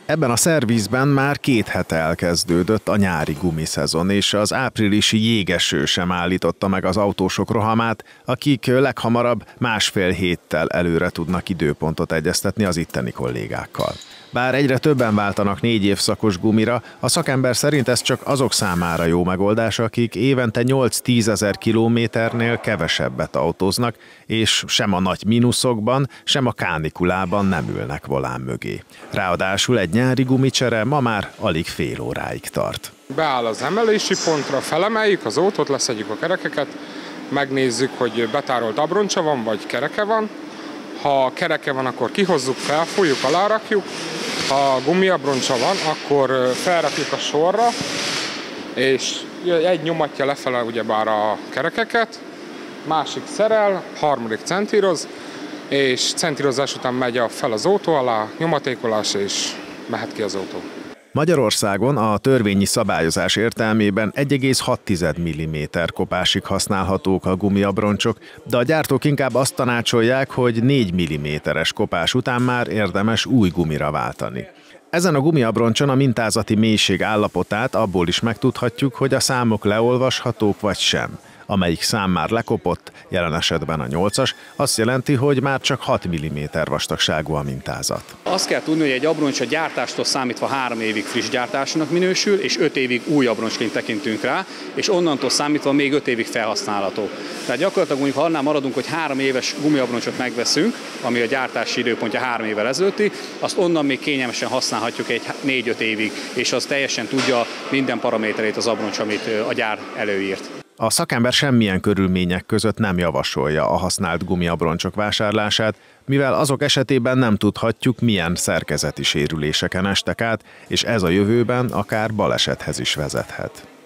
Ebben a szervizben már 2 hete elkezdődött a nyári gumiszezon, és az áprilisi jégeső sem állította meg az autósok rohamát, akik leghamarabb 1,5 héttel előre tudnak időpontot egyeztetni az itteni kollégákkal. Bár egyre többen váltanak 4 évszakos gumira, a szakember szerint ez csak azok számára jó megoldás, akik évente 8-10 ezer kilométernél kevesebbet autóznak, és sem a nagy mínuszokban, sem a kánikulában nem ülnek volán mögé. Ráadásul egy nyári gumicsere ma már alig fél óráig tart. Beáll az emelési pontra, felemeljük az autót, leszedjük a kerekeket, megnézzük, hogy betárolt abroncsa van, vagy kereke van. Ha kereke van, akkor kihozzuk, felfújjuk, alárakjuk. Ha gumiabroncsa van, akkor felrakjuk a sorra, és egy nyomatja lefele ugyebár a kerekeket, másik szerel, harmadik centíroz, és centírozás után megy fel az autó alá, nyomatékolás, és mehet ki az autó. Magyarországon a törvényi szabályozás értelmében 1,6 mm kopásig használhatók a gumiabroncsok, de a gyártók inkább azt tanácsolják, hogy 4 mm-es kopás után már érdemes új gumira váltani. Ezen a gumiabroncson a mintázati mélység állapotát abból is megtudhatjuk, hogy a számok leolvashatók vagy sem. Amelyik szám már lekopott, jelen esetben a 8-as, azt jelenti, hogy már csak 6 mm vastagságú a mintázat. Azt kell tudni, hogy egy abroncs a gyártástól számítva 3 évig friss gyártásnak minősül, és 5 évig új abroncsként tekintünk rá, és onnantól számítva még 5 évig felhasználható. Tehát gyakorlatilag mondjuk, ha annál maradunk, hogy 3 éves gumiabroncsot megveszünk, ami a gyártási időpontja 3 évvel ezelőtti, azt onnan még kényelmesen használhatjuk egy 4-5 évig, és az teljesen tudja minden paraméterét az abroncs, amit a gyár előírt. A szakember semmilyen körülmények között nem javasolja a használt gumiabroncsok vásárlását, mivel azok esetében nem tudhatjuk, milyen szerkezeti sérüléseken estek át, és ez a jövőben akár balesethez is vezethet.